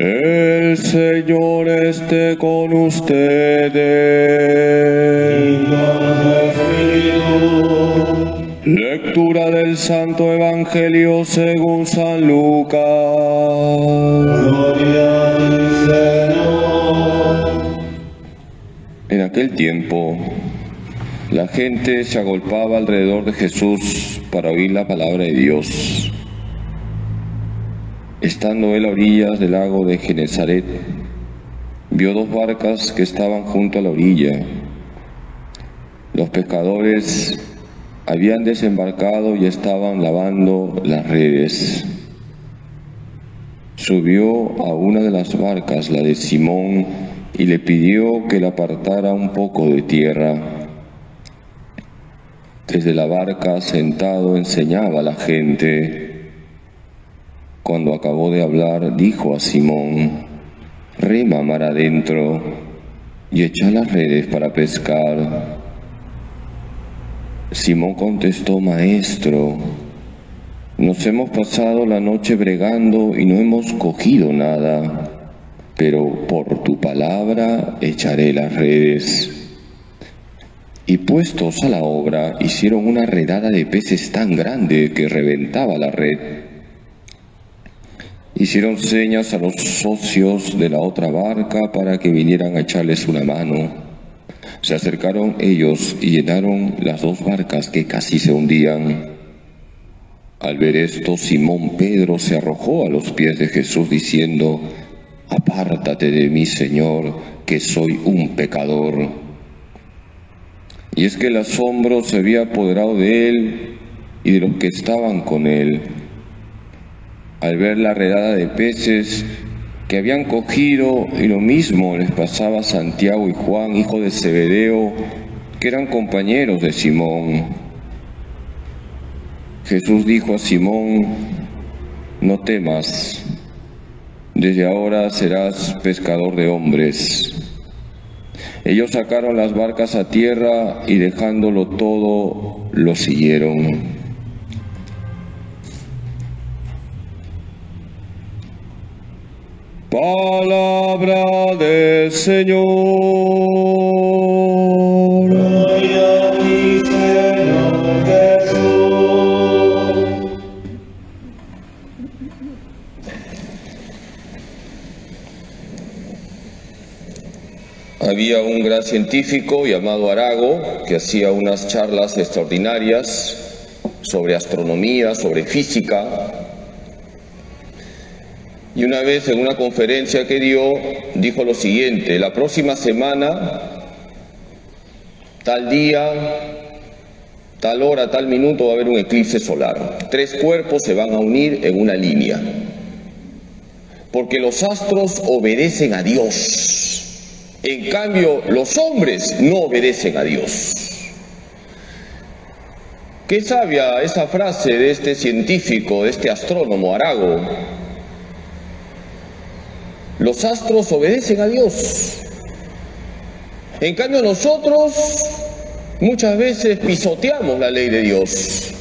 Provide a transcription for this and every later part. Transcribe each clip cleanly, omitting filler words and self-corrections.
El Señor esté con ustedes. Y con tu espíritu. Lectura del Santo Evangelio según San Lucas. Gloria a ti, Señor. En aquel tiempo, la gente se agolpaba alrededor de Jesús para oír la palabra de Dios. Estando él a orillas del lago de Genesaret, vio dos barcas que estaban junto a la orilla. Los pescadores habían desembarcado y estaban lavando las redes. Subió a una de las barcas, la de Simón, y le pidió que la apartara un poco de tierra. Desde la barca, sentado, enseñaba a la gente. Cuando acabó de hablar, dijo a Simón: «Rema mar adentro y echa las redes para pescar». Simón contestó: «Maestro, nos hemos pasado la noche bregando y no hemos cogido nada, pero por tu palabra echaré las redes». Y puestos a la obra, hicieron una redada de peces tan grande que reventaba la red. Hicieron señas a los socios de la otra barca para que vinieran a echarles una mano. Se acercaron ellos y llenaron las dos barcas que casi se hundían. Al ver esto, Simón Pedro se arrojó a los pies de Jesús diciendo: «Apártate de mí, Señor, que soy un pecador». Y es que el asombro se había apoderado de él y de los que estaban con él. Al ver la redada de peces que habían cogido, y lo mismo les pasaba a Santiago y Juan, hijo de Zebedeo, que eran compañeros de Simón. Jesús dijo a Simón: «No temas, desde ahora serás pescador de hombres». Ellos sacaron las barcas a tierra y dejándolo todo, lo siguieron. Palabra del Señor. Gloria a ti, Señor Jesús. Había un gran científico llamado Arago que hacía unas charlas extraordinarias sobre astronomía, sobre física. Y una vez en una conferencia que dio, dijo lo siguiente: la próxima semana, tal día, tal hora, tal minuto, va a haber un eclipse solar. 3 cuerpos se van a unir en una línea. Porque los astros obedecen a Dios. En cambio, los hombres no obedecen a Dios. Qué sabia esa frase de este científico, de este astrónomo Arago. Los astros obedecen a Dios. En cambio nosotros muchas veces pisoteamos la ley de Dios.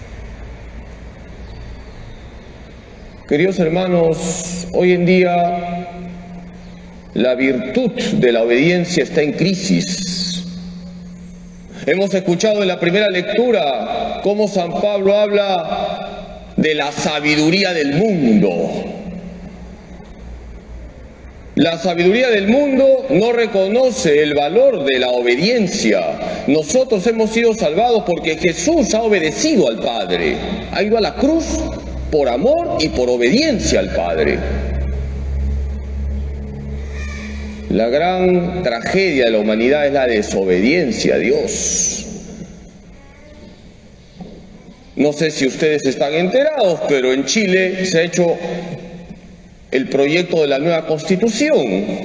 Queridos hermanos, hoy en día la virtud de la obediencia está en crisis. Hemos escuchado en la primera lectura cómo San Pablo habla de la sabiduría del mundo. La sabiduría del mundo no reconoce el valor de la obediencia. Nosotros hemos sido salvados porque Jesús ha obedecido al Padre. Ha ido a la cruz por amor y por obediencia al Padre. La gran tragedia de la humanidad es la desobediencia a Dios. No sé si ustedes están enterados, pero en Chile se ha hecho el proyecto de la nueva Constitución.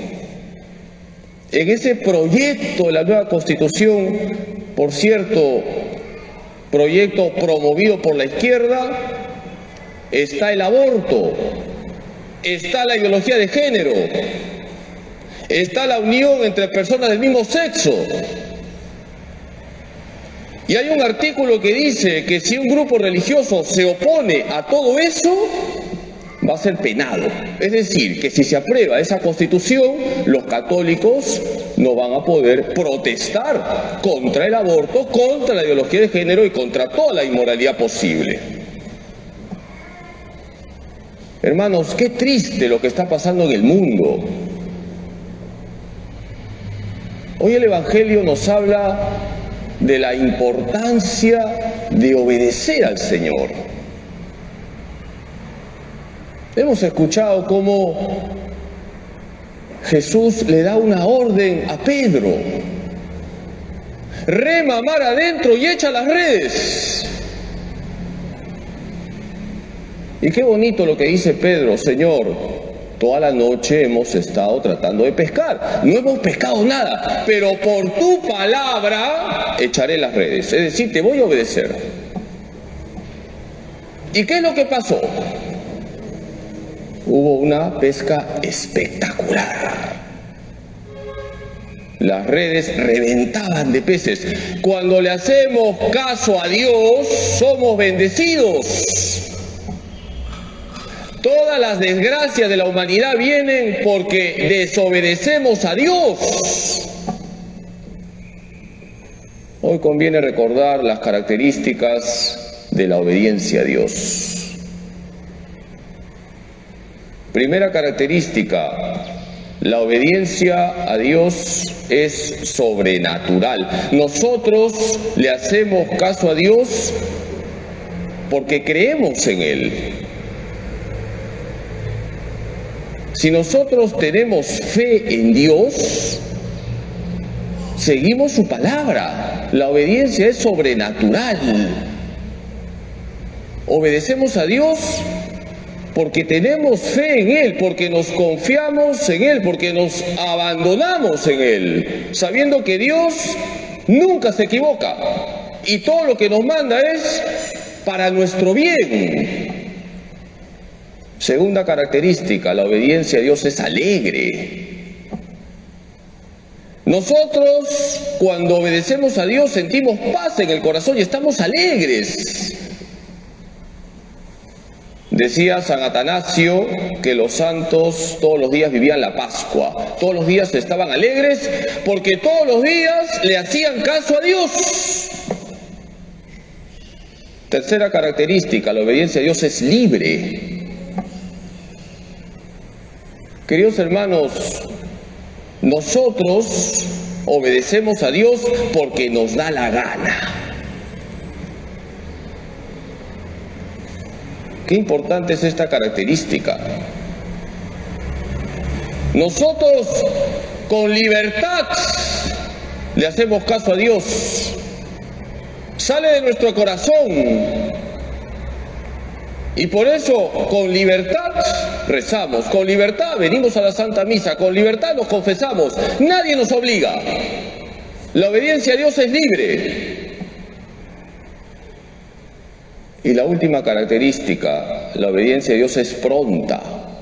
En ese proyecto de la nueva Constitución, por cierto, proyecto promovido por la izquierda, está el aborto, está la ideología de género, está la unión entre personas del mismo sexo. Y hay un artículo que dice que si un grupo religioso se opone a todo eso, va a ser penado. Es decir, que si se aprueba esa constitución, los católicos no van a poder protestar contra el aborto, contra la ideología de género y contra toda la inmoralidad posible. Hermanos, qué triste lo que está pasando en el mundo. Hoy el Evangelio nos habla de la importancia de obedecer al Señor. Hemos escuchado cómo Jesús le da una orden a Pedro: rema mar adentro y echa las redes. Y qué bonito lo que dice Pedro: Señor, toda la noche hemos estado tratando de pescar, no hemos pescado nada, pero por tu palabra echaré las redes. Es decir, te voy a obedecer. ¿Y qué es lo que pasó? Hubo una pesca espectacular. Las redes reventaban de peces. Cuando le hacemos caso a Dios, somos bendecidos. Todas las desgracias de la humanidad vienen porque desobedecemos a Dios. Hoy conviene recordar las características de la obediencia a Dios. Primera característica: la obediencia a Dios es sobrenatural. Nosotros le hacemos caso a Dios porque creemos en Él. Si nosotros tenemos fe en Dios, seguimos su palabra. La obediencia es sobrenatural. Obedecemos a Dios porque tenemos fe en Él, porque nos confiamos en Él, porque nos abandonamos en Él, sabiendo que Dios nunca se equivoca y todo lo que nos manda es para nuestro bien. Segunda característica: la obediencia a Dios es alegre. Nosotros, cuando obedecemos a Dios, sentimos paz en el corazón y estamos alegres. Decía San Atanasio que los santos todos los días vivían la Pascua. Todos los días estaban alegres porque todos los días le hacían caso a Dios. Tercera característica: la obediencia a Dios es libre. Queridos hermanos, nosotros obedecemos a Dios porque nos da la gana. Qué importante es esta característica. Nosotros con libertad le hacemos caso a Dios. Sale de nuestro corazón. Y por eso, con libertad rezamos, con libertad venimos a la Santa Misa, con libertad nos confesamos. Nadie nos obliga. La obediencia a Dios es libre. Y la última característica: la obediencia a Dios es pronta.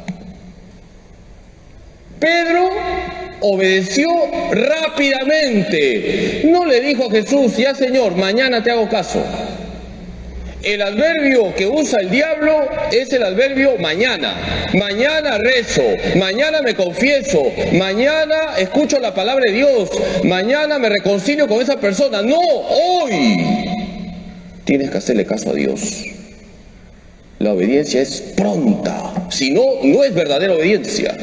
Pedro obedeció rápidamente. No le dijo a Jesús: ya Señor, mañana te hago caso. El adverbio que usa el diablo es el adverbio mañana. Mañana rezo, mañana me confieso, mañana escucho la palabra de Dios, mañana me reconcilio con esa persona. No, hoy tienes que hacerle caso a Dios. La obediencia es pronta, si no, no es verdadera obediencia.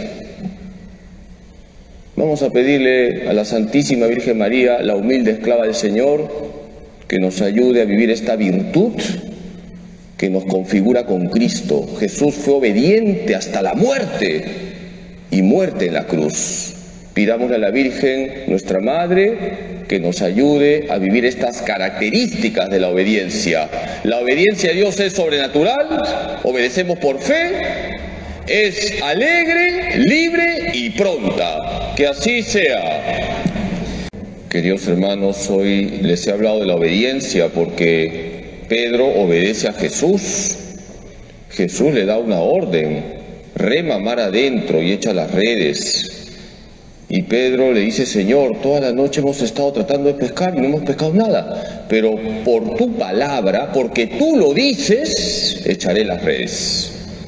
Vamos a pedirle a la Santísima Virgen María, la humilde esclava del Señor, que nos ayude a vivir esta virtud que nos configura con Cristo. Jesús fue obediente hasta la muerte y muerte en la cruz. Pidámosle a la Virgen, nuestra Madre, que nos ayude a vivir estas características de la obediencia. La obediencia a Dios es sobrenatural, obedecemos por fe, es alegre, libre y pronta. Que así sea. Queridos hermanos, hoy les he hablado de la obediencia porque Pedro obedece a Jesús. Jesús le da una orden: rema mar adentro y echa las redes. Y Pedro le dice: Señor, toda la noche hemos estado tratando de pescar y no hemos pescado nada, pero por tu palabra, porque tú lo dices, echaré las redes.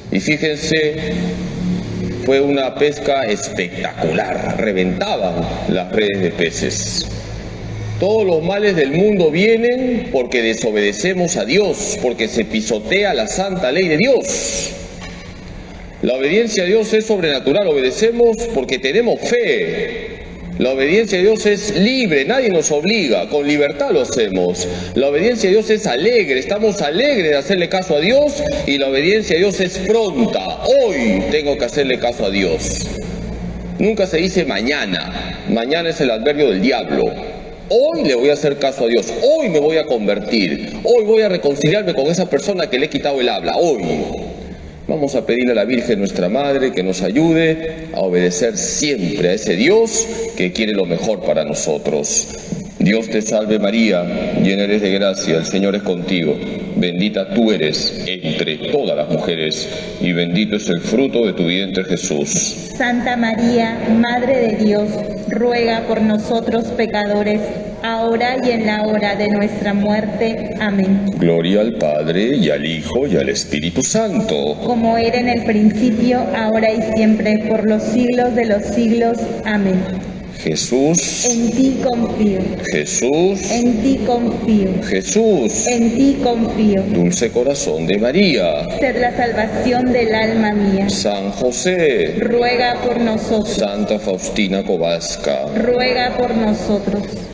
Y fíjense, fue una pesca espectacular, reventaban las redes de peces. Todos los males del mundo vienen porque desobedecemos a Dios, porque se pisotea la santa ley de Dios. La obediencia a Dios es sobrenatural, obedecemos porque tenemos fe. La obediencia a Dios es libre, nadie nos obliga, con libertad lo hacemos. La obediencia a Dios es alegre, estamos alegres de hacerle caso a Dios, y la obediencia a Dios es pronta. Hoy tengo que hacerle caso a Dios. Nunca se dice mañana, mañana es el adverbio del diablo. Hoy le voy a hacer caso a Dios, hoy me voy a convertir, hoy voy a reconciliarme con esa persona que le he quitado el habla, hoy. Vamos a pedirle a la Virgen nuestra Madre que nos ayude a obedecer siempre a ese Dios que quiere lo mejor para nosotros. Dios te salve María, llena eres de gracia, el Señor es contigo. Bendita tú eres entre todas las mujeres y bendito es el fruto de tu vientre Jesús. Santa María, Madre de Dios, ruega por nosotros pecadores, ahora y en la hora de nuestra muerte. Amén. Gloria al Padre, y al Hijo, y al Espíritu Santo. Como era en el principio, ahora y siempre, por los siglos de los siglos. Amén. Jesús, En ti confío. Jesús, En ti confío. Jesús, En ti confío. dulce corazón de María, Sed la salvación del alma mía. San José, Ruega por nosotros. Santa Faustina Kowalska. Ruega por nosotros.